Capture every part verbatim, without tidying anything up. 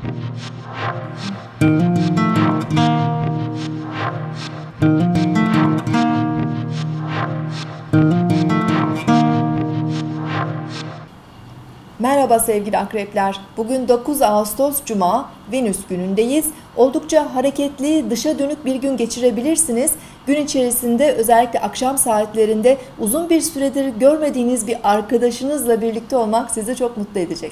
Merhaba sevgili akrepler. Bugün dokuz Ağustos Cuma, Venüs günündeyiz. Oldukça hareketli, dışa dönük bir gün geçirebilirsiniz. Gün içerisinde özellikle akşam saatlerinde uzun bir süredir görmediğiniz bir arkadaşınızla birlikte olmak sizi çok mutlu edecek.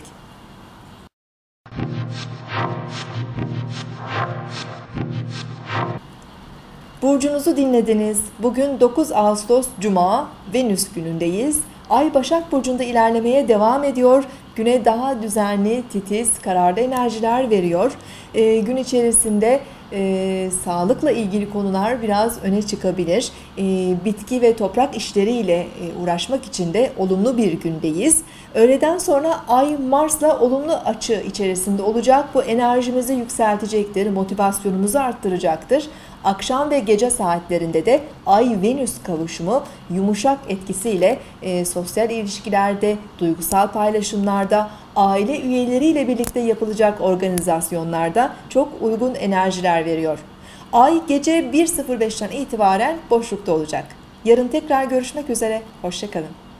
Burcunuzu dinlediniz. Bugün dokuz Ağustos Cuma, Venüs günündeyiz. Ay Başak Burcu'nda ilerlemeye devam ediyor. Güne daha düzenli, titiz, kararlı enerjiler veriyor. E, gün içerisinde e, sağlıkla ilgili konular biraz öne çıkabilir. E, bitki ve toprak işleriyle e, uğraşmak için de olumlu bir gündeyiz. Öğleden sonra Ay Mars'la olumlu açı içerisinde olacak. Bu enerjimizi yükseltecektir, motivasyonumuzu arttıracaktır. Akşam ve gece saatlerinde de Ay-Venüs kavuşumu yumuşak etkisiyle e, sosyal ilişkilerde, duygusal paylaşımlarda, aile üyeleriyle birlikte yapılacak organizasyonlarda çok uygun enerjiler veriyor. Ay gece bir sıfır beşten itibaren boşlukta olacak. Yarın tekrar görüşmek üzere, hoşça kalın.